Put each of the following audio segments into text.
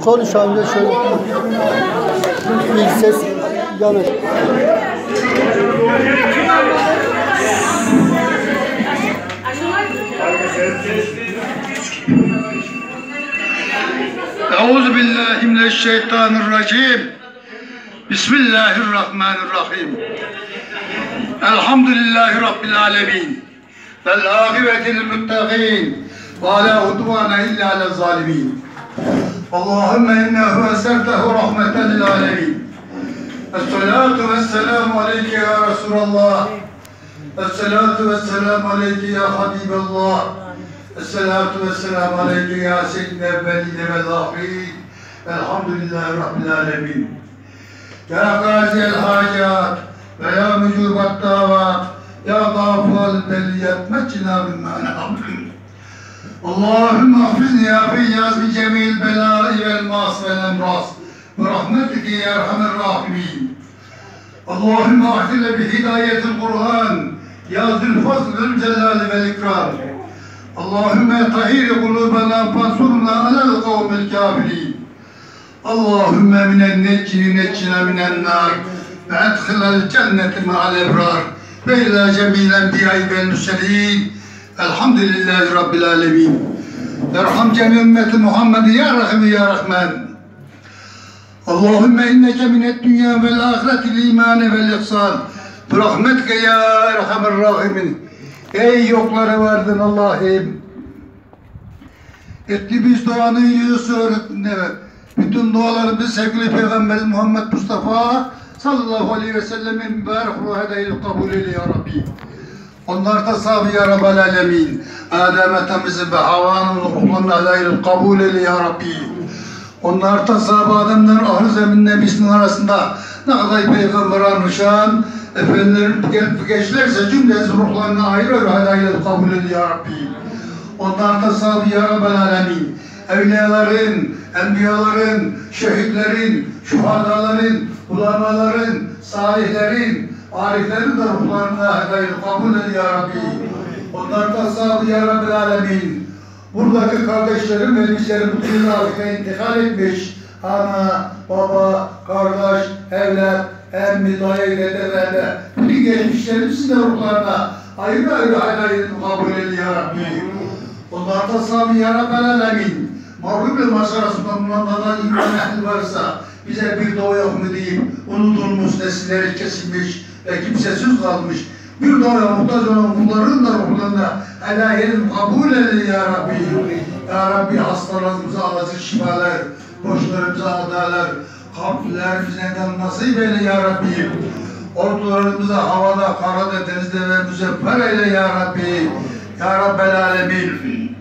Konuş amca şöyle. İlk ses yanır. Euzubillahimineşşeytanirracim. Bismillahirrahmanirrahim. Elhamdülillahi Rabbil alemin. Vel âkibetil muttaqin. Ve alâ udvâne illâ alel zalimin. Allahümme innehu esertehu rahmeten lil alemin. Esselatu vesselamu aleyke ya Resulallah. Esselatu vesselamu aleyke ya Habiballah. Esselatu vesselamu aleyke ya seyyidine evveline vel ahirin. Elhamdülillahi Rabbil alemin. Ya gâziyel hâcat ve ya mücûbat dâvat ya gâfâl beliyet meccina bimmâne abdün. Allahümme hafızni ya feyyaz bi cemil belâi vel mâs vel emrâs ve rahmetike ya erhamer rahimin. Allahümme ahdile bi hidayetil Kur'an ya zülfazl vel celâli vel ikram. Allahümme tahir kulûbena fansurna alel kavmil kâfirin. Allahümme minen neccini neccina minen nar ve edkhilel cenneti ma'al ebrar ve ilâ cemîl enbiyâi vel müselîn. Elhamdülillahi Rabbil alemin. Erham cemi ümmeti Muhammed'i ya Rahim ya Rahman. Allahümme inneke minet dünya vel ahiretil imâne vel ihsan. Rahmetke ya Erhamer Rahimin. Ey yoklara vardın Allah'ım. Ettiğimiz duanı yüzü öğrettin evet. Bütün dualarımızı sevgili Peygamber Muhammed Mustafa sallallahu aleyhi ve sellemin mübarek ruhedeyil kabul eyle ya Rabbi. Onlar da sahibi ya Rabbel alemin. Adem etemizin ve Havva'nın ruhlarını aleyhil kabul eyle ya Rabbi. Onlar da sahibi adamların ahir zemin nebisinin arasında ne kadar peygamber anlaşan efendilerin geçlerse cümlesi ruhlarını ayrı aleyhil kabul eyle ya Rabbi. Onlar da sahibi ya Rabbel alemin. Evliyaların, enbiyaların, şehitlerin, şuhadaların, ulamaların, salihlerin, ariflerin de ruhlarına hedayet kabul et ya Rabbi. Onlar da sağ ya Rabbil alemin. Buradaki kardeşlerim ve bizlerin bütün afiyete intikal etmiş. Ana, baba, kardeş, evlat, emmi, dayı, dedelerle bütün geçmişlerimizin de ruhlarına ayrı ayrı hedayet kabul et ya Rabbi. Onlar da sağ ya Rabbil alemin. Mağrub ve maşarasından bunlardan iman ehli varsa bize bir doğu yok mu deyip unutulmuş, nesilleri kesilmiş ve kimsesiz kalmış bir doğuya muhtaç olan kulların da ruhlarına helâ-i kabul eyle ya Rabbi. Ya Rabbi hastalarımıza acil şifalar, borçlarımıza adalar, kalplerimize nasip eyle ya Rabbi. Ordularımıza havada, karada, denizde ve müzeffer eyle ya Rabbi. Ya Rabbel alemin.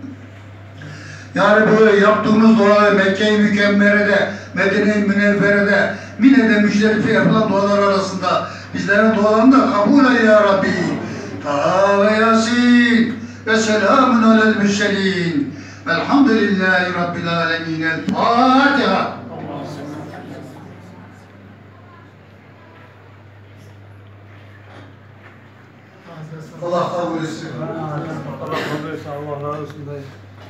Ya Rabbi yaptığımız dua Mekke-i Mükemmere'de, Medine-i Münevvere'de, Mine'de müşterife yapılan dualar arasında bizlerin dualarını da kabul eyle ya Rabbi. Taha ve Yasin ve selamun alel mürselin. Velhamdülillahi Rabbil alemin. El Fatiha. Allah kabul etsin. Allah kabul etsin. Allah razı olsun dayı.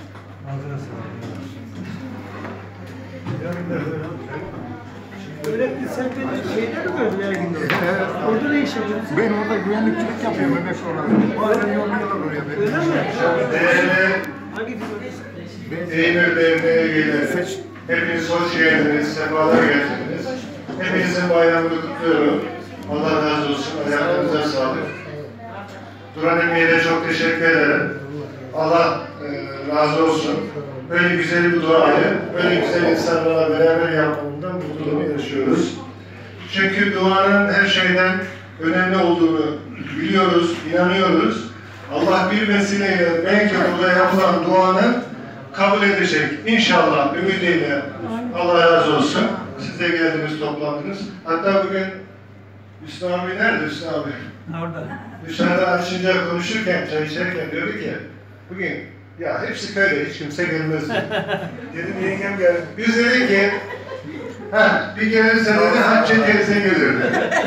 Öğretmen sen beni şeyde mi gördün Ergin'de? Orada ne iş yapıyorsun? Ben orada güvenlikçilik yapıyorum emekli olarak. Aynen yolluyorlar oraya beni. Öyle mi? Hangi Eymür Derneği'ne üyeleri, hepiniz hoş geldiniz, sefalar getirdiniz. Hepinizin bayramını kutluyorum. Allah razı olsun, ayaklarınıza sağlık. Duran Emmi'ye de çok teşekkür ederim. Allah razı olsun. Böyle güzel bir duayı, böyle güzel insanlarla beraber yapmamızdan mutluluğunu yaşıyoruz. Çünkü duanın her şeyden önemli olduğunu biliyoruz, inanıyoruz. Allah bir vesileyle belki burada yapılan duanı kabul edecek. İnşallah ümidiyle Allah razı olsun. Siz de geldiniz, toplandınız. Hatta bugün Hüsnü abi nerede Hüsnü abi? Orada. Dışarıda açınca konuşurken, çay içerken diyordu ki bugün ya hepsi köyde, hiç kimse gelmez. Dedim yengem geldi. Biz dedik ki bir gelirse dedi Hatice teyze gelir.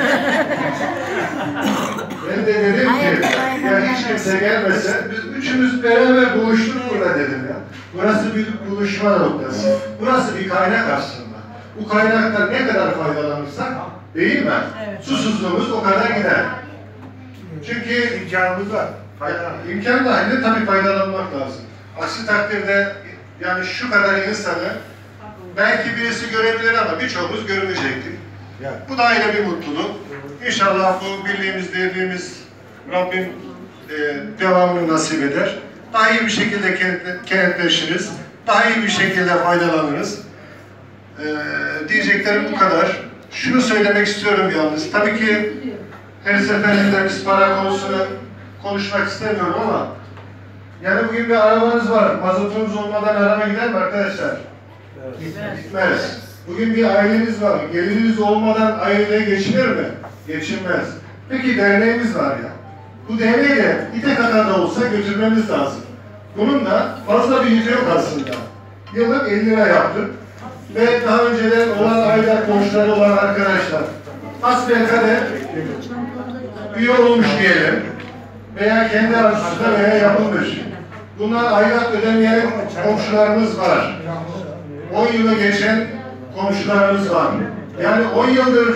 Ben de dedim ki ya hiç kimse gelmese biz üçümüz beraber buluştuk burada dedim ya. Burası bir buluşma noktası. Burası bir kaynak aslında. Bu kaynaktan ne kadar faydalanırsak, değil mi? Evet. Susuzluğumuz o kadar gider. Çünkü İmkanımız var. imkan dahilinde tabii faydalanmak lazım. Aksi takdirde yani şu kadar insanı belki birisi görebilir ama birçoğumuz görmeyecektik. Bu da ayrı bir mutluluk. İnşallah bu birliğimiz, dediğimiz Rabbim devamını nasip eder. Daha iyi bir şekilde kenetleşiriz. Daha iyi bir şekilde faydalanırız. Diyeceklerim bu kadar. Şunu söylemek istiyorum yalnız. Tabii ki her seferinde biz para konusunu konuşmak istemiyorum ama yani bugün bir arabanız var. Mazotunuz olmadan araba gider mi arkadaşlar? Gitmez. Bugün bir aileniz var. Geliriniz olmadan aileye geçinir mi? Geçinmez. Peki derneğimiz var ya. Bu derneği de ite kaka da olsa götürmemiz lazım. Bunun da fazla bir yükü yok aslında. Yıllık 50 lira yaptık. Ve daha önceden olan aidat borçları olan arkadaşlar hasbelkader üye olmuş diyelim veya kendi arzusunda veya yapılmış. Bunlar aidat ödemeyen komşularımız var. 10 yılı geçen komşularımız var. Yani 10 yıldır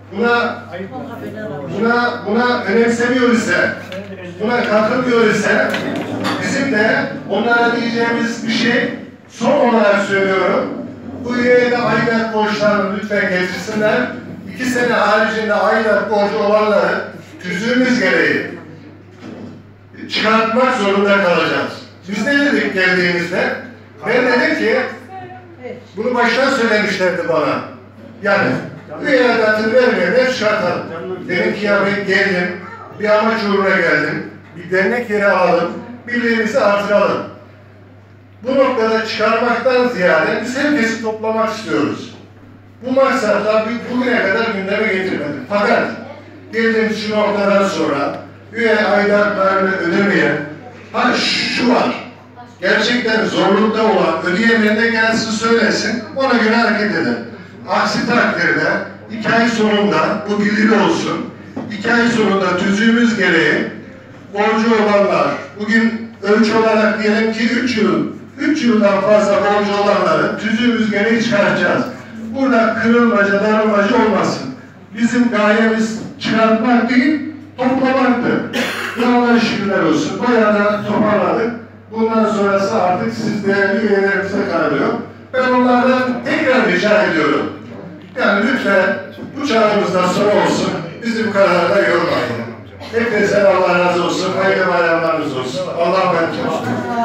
buna önemsemiyor ise, buna katılmıyor ise bizim de onlara diyeceğimiz bir şey son olarak söylüyorum. Bu üyeye de aidat borçlarını lütfen getirsinler. 2 sene haricinde aidat borcu olanları tüzüğümüz gereği çıkartmak zorunda kalacağız. Biz ne dedik geldiğimizde? Ben dedim ki, bunu baştan söylemişlerdi bana. Yani üye aidatını vermeyenler çıkartalım. Dedim ki ya ben geldim, bir amaç uğruna geldim. Bir dernek yeri alalım, birliğimizi artıralım. Bu noktada çıkarmaktan ziyade biz herkesi toplamak istiyoruz. Bu maksatla bugüne kadar gündeme getirmedik. Fakat geldiğimiz şu noktadan sonra üye aidatlarını ödemeyen, şu var, gerçekten zorlukta olan, ödeyemeyen de gelsin söylesin, ona göre hareket eder. Aksi takdirde 2 ay sonunda bu bilgili olsun, 2 ay sonunda tüzüğümüz gereği borcu olanlar, bugün ölçü olarak diyelim ki 3 yıldan fazla borcu olanları tüzüğümüz gereği çıkaracağız. Burada kırılmaca, darılmaca olmasın. Bizim gayemiz çıkartmak değil, toplamaktır. Allah şükürler olsun. Bayağı da toparladık. Bundan sonrası artık siz değerli üyelerimize kalıyor. Ben onlardan tekrar rica ediyorum. Yani lütfen bu çağrımızdan sonra olsun. Bizi bu kararda yormayın. Hepinize Allah razı olsun. Hayırlı bayramlarınız olsun. Allah emanet olsun.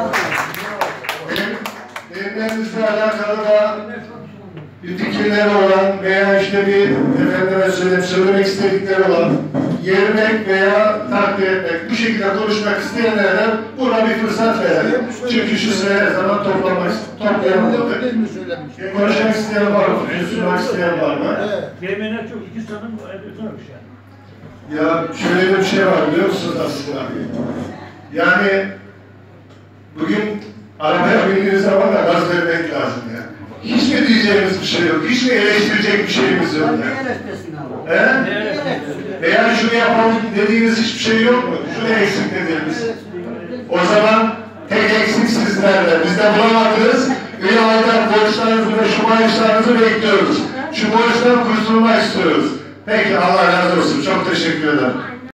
Benimlerimizle alakalı da bir fikirleri olan veya işte bir efendime söylemek istedikleri olan yermek veya takdir etmek, bu şekilde konuşmak isteyenlerden buna bir fırsat verelim. Çünkü şu sene her zaman toplayamadık. Konuşmak isteyen var mı? Sunmak isteyen var mı? Gelmeyenler çok, 2 sanım ödememiş yani. Ya şöyle bir şey var biliyor musunuz aslında? Yani bugün arabaya bindiğiniz zaman da gaz vermek lazım ya. Hiç mi diyeceğimiz bir şey yok, hiç mi eleştirecek bir şeyimiz yok ya? He? Veya şunu yapalım dediğiniz hiçbir şey yok mu? Şunu eksik dediğimiz. O zaman tek eksik sizlerle. Biz de bulamadınız. Üye aidat borçlarınızı ve şu maaşlarınızı bekliyoruz. Şu borçtan kurtulmak istiyoruz. Peki Allah razı olsun. Çok teşekkür ederim.